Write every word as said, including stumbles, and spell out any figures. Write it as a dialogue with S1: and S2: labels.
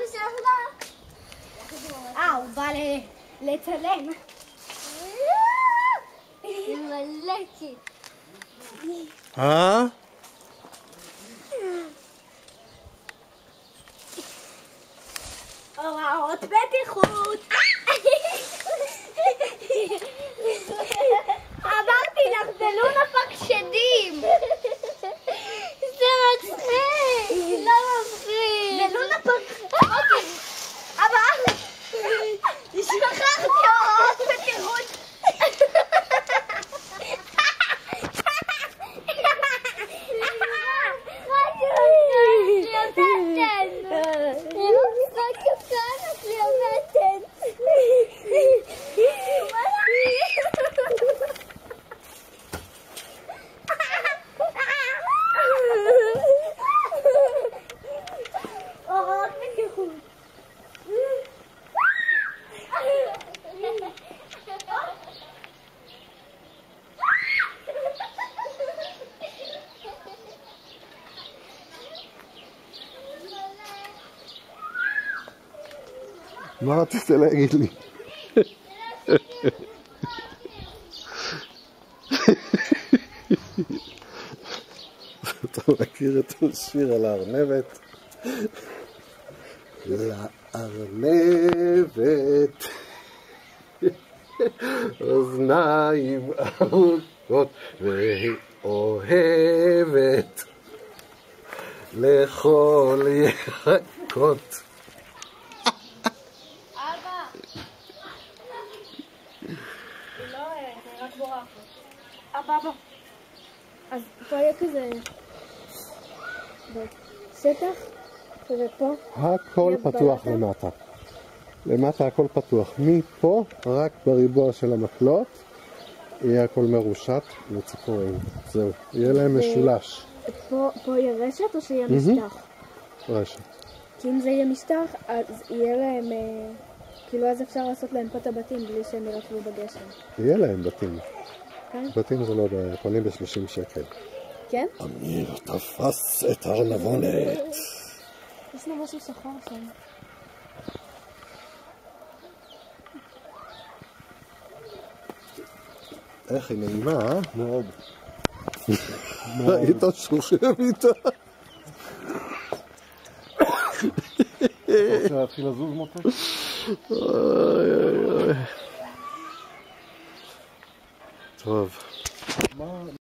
S1: שלך? אה, הוא בא לצלם. מלאקי.
S2: אה?
S1: הוראות בטיחות. אמרתי לך, זה לונה פארק שדים. זה מצחיק. לא מצחיק. זה לונה פארק. אוקיי. אבל שכחתי הוראות בטיחות.
S2: מה רצית להגיד לי? אתה מכיר את השיר על הארנבת? לארנבת אוזניים ארוכות והיא אוהבת לאכול ירקות.
S1: אבא, אבא. אז פה יהיה כזה שטח, ופה
S2: הכל פתוח למטה. למטה הכל פתוח. מפה, רק בריבוע של המקלות, יהיה הכל מרושת לציפורים. זהו, יהיה להם משולש.
S1: פה יהיה רשת או שיהיה משטח?
S2: רשת.
S1: כי אם זה יהיה משטח, אז יהיה להם, כאילו אז אפשר לעשות להם פה את הבתים בלי שהם ירקבו בגשם.
S2: יהיה להם בתים.
S1: כן?
S2: בתים זה לא בעיה, קונים ב-שלושים שקל.
S1: כן?
S2: אמיר תפס את הארנבונת.
S1: יש לו משהו שחור שם.
S2: איך היא נעימה, אה? מאוד. ראית שוכב איתה?
S3: אתה רוצה להתחיל לזוז מוטה?
S2: אוי אוי אוי. טוב.